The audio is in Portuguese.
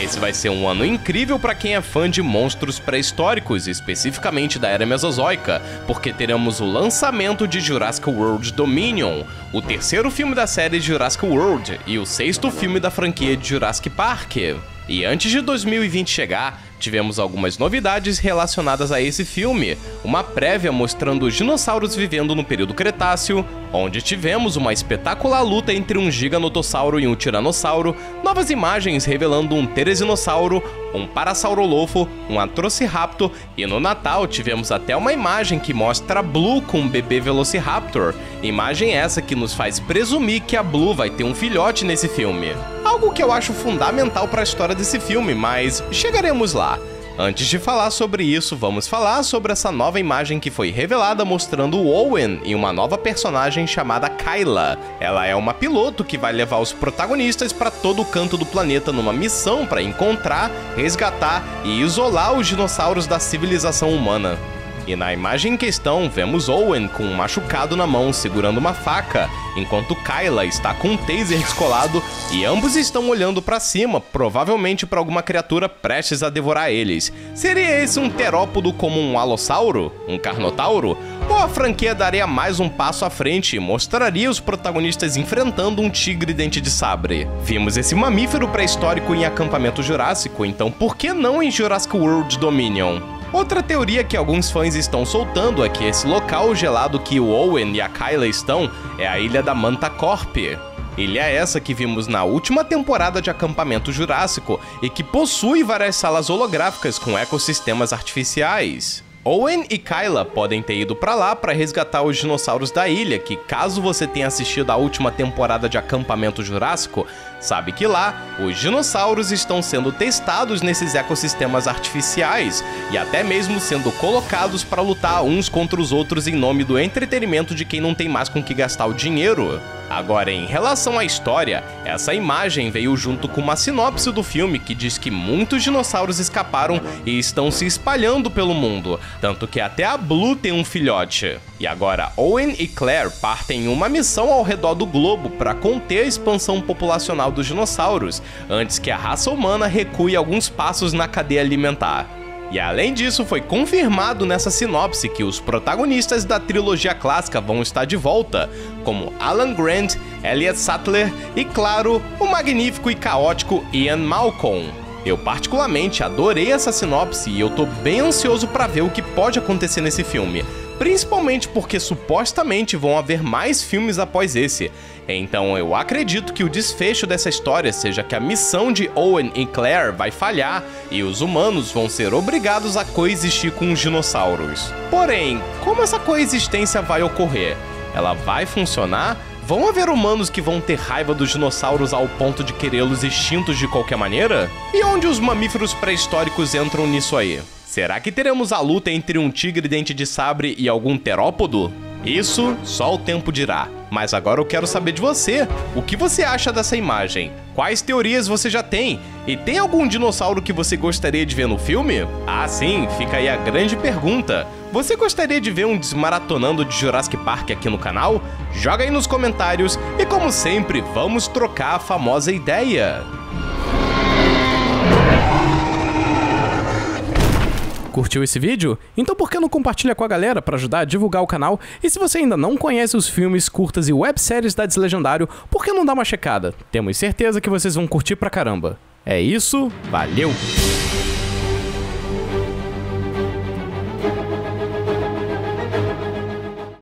Esse vai ser um ano incrível para quem é fã de monstros pré-históricos, especificamente da Era Mesozoica, porque teremos o lançamento de Jurassic World Dominion, o terceiro filme da série Jurassic World e o sexto filme da franquia de Jurassic Park. E antes de 2020 chegar, tivemos algumas novidades relacionadas a esse filme, uma prévia mostrando os dinossauros vivendo no período Cretáceo, onde tivemos uma espetacular luta entre um giganotossauro e um tiranossauro, novas imagens revelando um teresinossauro, um parasaurolofo, um atrociraptor, e no Natal tivemos até uma imagem que mostra a Blue com um bebê velociraptor, imagem essa que nos faz presumir que a Blue vai ter um filhote nesse filme. Algo que eu acho fundamental para a história desse filme, mas chegaremos lá. Antes de falar sobre isso, vamos falar sobre essa nova imagem que foi revelada mostrando o Owen e uma nova personagem chamada Kyla. Ela é uma piloto que vai levar os protagonistas para todo o canto do planeta numa missão para encontrar, resgatar e isolar os dinossauros da civilização humana. E na imagem em questão, vemos Owen com um machucado na mão segurando uma faca, enquanto Kyla está com um taser descolado e ambos estão olhando para cima, provavelmente para alguma criatura prestes a devorar eles. Seria esse um terópodo como um alossauro? Um carnotauro? Ou a franquia daria mais um passo à frente e mostraria os protagonistas enfrentando um tigre dente de sabre? Vimos esse mamífero pré-histórico em Acampamento Jurássico, então por que não em Jurassic World Dominion? Outra teoria que alguns fãs estão soltando é que esse local gelado que o Owen e a Kyla estão é a Ilha da Manta Corp. Ilha essa que vimos na última temporada de Acampamento Jurássico e que possui várias salas holográficas com ecossistemas artificiais. Owen e Kyla podem ter ido pra lá para resgatar os dinossauros da ilha, que caso você tenha assistido a última temporada de Acampamento Jurássico, sabe que lá os dinossauros estão sendo testados nesses ecossistemas artificiais e até mesmo sendo colocados para lutar uns contra os outros em nome do entretenimento de quem não tem mais com que gastar o dinheiro. Agora, em relação à história, essa imagem veio junto com uma sinopse do filme que diz que muitos dinossauros escaparam e estão se espalhando pelo mundo, tanto que até a Blue tem um filhote. E agora, Owen e Claire partem em uma missão ao redor do globo para conter a expansão populacional dos dinossauros, antes que a raça humana recue alguns passos na cadeia alimentar. E além disso, foi confirmado nessa sinopse que os protagonistas da trilogia clássica vão estar de volta, como Alan Grant, Elliot Sattler e, claro, o magnífico e caótico Ian Malcolm. Eu particularmente adorei essa sinopse e eu tô bem ansioso para ver o que pode acontecer nesse filme, principalmente porque supostamente vão haver mais filmes após esse. Então eu acredito que o desfecho dessa história seja que a missão de Owen e Claire vai falhar e os humanos vão ser obrigados a coexistir com os dinossauros. Porém, como essa coexistência vai ocorrer? Ela vai funcionar? Vão haver humanos que vão ter raiva dos dinossauros ao ponto de querê-los extintos de qualquer maneira? E onde os mamíferos pré-históricos entram nisso aí? Será que teremos a luta entre um tigre dente de sabre e algum terópodo? Isso só o tempo dirá. Mas agora eu quero saber de você. O que você acha dessa imagem? Quais teorias você já tem? E tem algum dinossauro que você gostaria de ver no filme? Ah, sim, fica aí a grande pergunta. Você gostaria de ver um desmaratonando de Jurassic Park aqui no canal? Joga aí nos comentários e, como sempre, vamos trocar a famosa ideia. Curtiu esse vídeo? Então por que não compartilha com a galera para ajudar a divulgar o canal? E se você ainda não conhece os filmes, curtas e webséries da Deslegendário, por que não dá uma checada? Temos certeza que vocês vão curtir pra caramba. É isso, valeu!